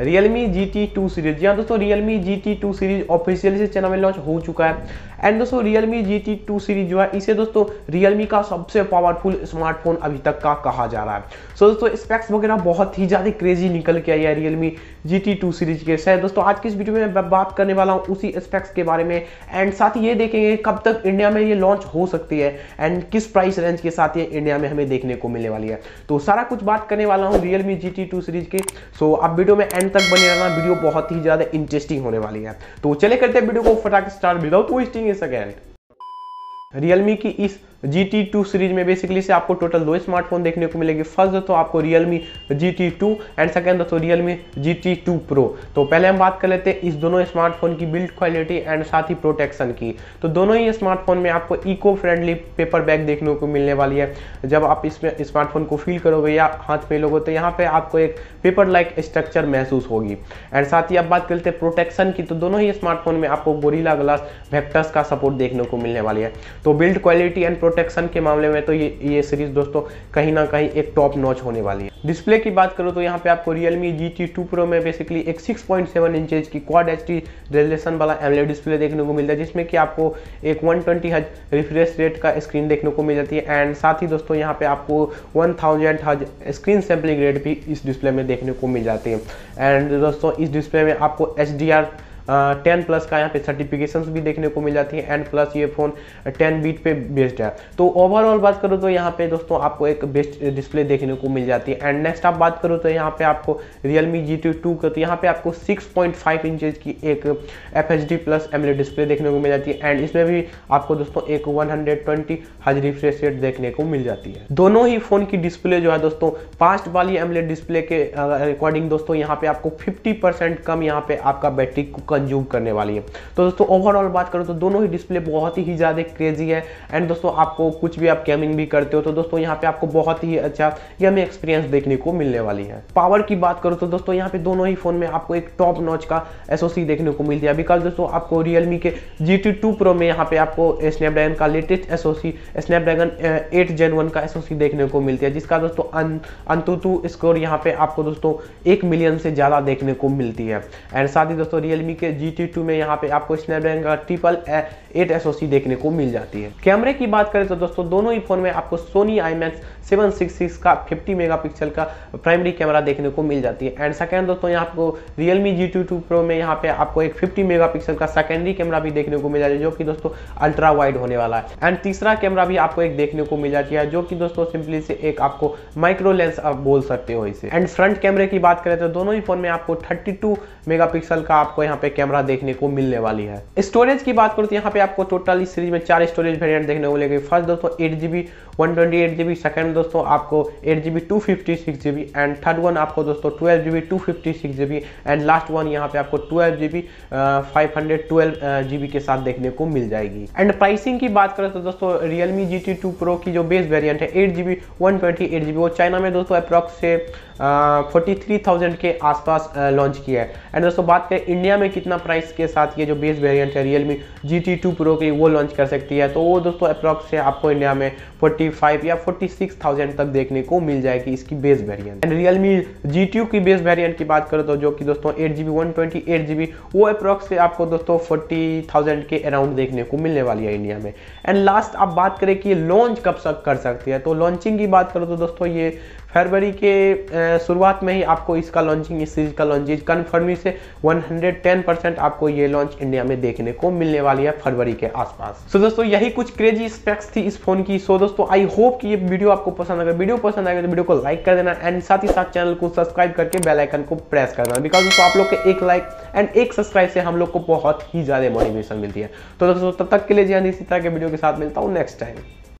Realme GT2 series. जी हाँ दोस्तों, Realme GT2 series officially से चाइना में लॉन्च हो चुका है। एंड दोस्तों Realme GT2 सीरीज जो है इसे दोस्तों Realme का सबसे पावरफुल स्मार्टफोन अभी तक का कहा जा रहा है। सो दोस्तों स्पेक्स वगैरह बहुत ही ज़्यादा क्रेजी निकल के आई है Realme GT2 सीरीज के। शायद दोस्तों आज की इस वीडियो में मैं बात करने वाला हूँ उसी स्पेक्स के बारे में, एंड साथ ही ये देखेंगे कब तक इंडिया में ये लॉन्च हो सकती है एंड किस प्राइस रेंज के साथ ये इंडिया में हमें देखने को मिलने वाली है। तो सारा कुछ बात करने वाला हूँ Realme GT2 सीरीज की। सो आप वीडियो में एंड तक बने रहना, वीडियो बहुत ही ज़्यादा इंटरेस्टिंग होने वाली है। तो चले करते हैं वीडियो को फटाक start without wasting a second. Realme की इस GT2 सीरीज में बेसिकली से आपको टोटल 2 स्मार्टफोन देखने को मिलेगी। फर्स्ट दोस्तों आपको Realme GT2 एंड सेकंड दोस्तों Realme GT2 Pro। तो पहले हम बात कर लेते हैं इस दोनों स्मार्टफोन की बिल्ड क्वालिटी एंड साथ ही प्रोटेक्शन की। तो दोनों ही स्मार्टफोन में आपको इको फ्रेंडली पेपर बैग देखने को मिलने वाली है। जब आप इसमें स्मार्टफोन को फील करोगे या हाथ में लोगे तो यहाँ पे आपको एक पेपर लाइक स्ट्रक्चर महसूस होगी। एंड साथ ही आप बात कर लेते हैं प्रोटेक्शन की, तो दोनों ही स्मार्टफोन में आपको गोरिल्ला ग्लास वेक्टर्स का सपोर्ट देखने को मिलने वाली है। तो बिल्ड क्वालिटी एंड प्रोटेक्शन के मामले में तो ये सीरीज दोस्तों कहीं ना कहीं एक टॉप नॉच होने वाली है। डिस्प्ले की बात करो तो यहाँ पे आपको Realme GT2 Pro में बेसिकली एक 6.7 इंचेज की क्वाड HD रेजोल्यूशन वाला एमोलेड डिस्प्ले देखने को मिलता है, जिसमें कि आपको एक 120 हर्ट्ज रिफ्रेश रेट का स्क्रीन देखने को मिल जाती है। एंड साथ ही दोस्तों यहाँ पे आपको 1000 हर्ट्ज स्क्रीन सैम्पलिंग रेट भी इस डिस्प्ले में देखने को मिल जाती है। एंड दोस्तों इस डिस्प्ले में आपको HDR 10 प्लस का यहाँ पे सर्टिफिकेशंस भी देखने को मिल जाती है। एंड प्लस ये फोन 10 बीट पे बेस्ड है। तो ओवरऑल बात करो तो यहाँ पे दोस्तों आपको एक बेस्ट डिस्प्ले देखने को मिल जाती है। एंड नेक्स्ट आप बात करो तो यहाँ पे आपको Realme GT2 का, तो यहाँ पे आपको 6.5 इंचेज की एक FHD प्लस एमोलेड डिस्प्ले देखने को मिल जाती है। एंड इसमें भी आपको दोस्तों एक 120 हर्ट्ज रिफ्रेश रेट देखने को मिल जाती है। दोनों ही फोन की डिस्प्ले जो है दोस्तों फास्ट वाली एमोलेड डिस्प्ले के अकॉर्डिंग दोस्तों यहाँ पे आपको 50% कम यहाँ पे आपका बैटरी को कंज्यूम करने वाली है। तो दोस्तों ओवरऑल बात करो तो दोनों ही डिस्प्ले बहुत ही ज़्यादा क्रेजी है। एंड दोस्तों आपको कुछ भी आप गेमिंग भी करते हो तो दोस्तों यहाँ पे आपको बहुत ही अच्छा गेमिंग एक्सपीरियंस देखने को मिलने वाली है। पावर की बात करो तो दोस्तों यहाँ पे दोनों ही फोन में आपको एक टॉप नॉच का SoC देखने को मिलती है। बिकॉज दोस्तों आपको Realme के GT2 Pro में यहाँ पे आपको स्नैपड्रैगन का लेटेस्ट SoC स्नैपड्रैगन 8 Gen 1 का SoC देखने को मिलती है, जिसका दोस्तों अंतुतु स्कोर यहाँ पे आपको दोस्तों 1 मिलियन से ज़्यादा देखने को मिलती है। एंड साथ ही दोस्तों Realme के GT2 में यहाँ पे आपको स्नैपड्रैगन का 888 SoC देखने को मिल जाती है। कैमरे की बात करें तो दोस्तों दोनों ही फोन में आपको Sony IMAX 766 का 50 मेगापिक्सल का प्राइमरी कैमरा देखने को मिल जाती है। एंड सेकंड दोस्तों यहाँ आपको Realme GT2 Pro में यहाँ पे आपको एक 50 मेगापिक्सल का सेकेंडरी कैमरा भी देखने को मिल जाती है, जो कि दोस्तों अल्ट्रा वाइड होने वाला है। एंड तीसरा कैमरा भी आपको एक देखने को मिल जाती है, जो कि दोस्तों सिंपली से एक आपको माइक्रो लेंस आप बोल सकते हो इसे। एंड फ्रंट कैमरे की बात करें तो दोनों ही फोन में आपको 32 मेगापिक्सल का आपको यहाँ पे कैमरा देखने को मिलने वाली है। स्टोरेज की बात करो तो यहाँ पे आपको टोटल इस सीरीज में 4 स्टोरेज वेरिएंट देखने को मिलेगी। फर्स्ट दोस्तों 8GB 128GB, सेकंड दोस्तों आपको 8GB 256GB, and third one आपको दोस्तों 12GB 256GB, and last one यहाँ पे आपको 12GB 512GB के साथ देखने को मिल जाएगी। एंड प्राइसिंग की बात करें तो दोस्तों Realme GT2 Pro की जो बेस वेरिएंट है 8GB 128GB, वो चाइना में दोस्तों अप्रॉक्स से 43,000 के आसपास लॉन्च किया है। एंड दोस्तों बात करें इंडिया में कितना प्राइस के साथ ये जो बेस वेरिएंट है Realme GT2 Pro की वो लॉन्च कर सकती है, तो वो दोस्तों अप्रॉक्स से आपको इंडिया में 45 या 46,000 तक देखने को मिल जाएगी इसकी base variant. And Realme GT2 की बेस वेरिएंट की बात करो तो जो कि दोस्तों 8GB 128GB, वो अप्रॉक्स से आपको दोस्तों 40,000 के अराउंड देखने को मिलने वाली है इंडिया में। एंड लास्ट आप बात करें कि लॉन्च कब तक कर सकती है, तो लॉन्चिंग की बात करो तो दोस्तों ये फरवरी के शुरुआत में ही आपको इसका लॉन्चिंग, इस सीरीज का लॉन्चिंग कन्फर्मी से 110% आपको ये लॉन्च इंडिया में देखने को मिलने वाली है फरवरी के आसपास। सो दोस्तों यही कुछ क्रेजी स्पेक्स थी इस फोन की। सो दोस्तों आई होप कि ये वीडियो आपको पसंद आएगा। वीडियो पसंद आएगा तो वीडियो को लाइक कर देना, एंड साथ ही साथ चैनल को सब्सक्राइब करके बेल आइकन को प्रेस कर देना। बिकॉज दोस्तों आप लोग के एक लाइक एंड एक सब्सक्राइब से हम लोग को बहुत ही ज्यादा मोटिवेशन मिलती है। तो दोस्तों तब तक के लिए इसी तरह के वीडियो के साथ मिलता हूँ नेक्स्ट टाइम।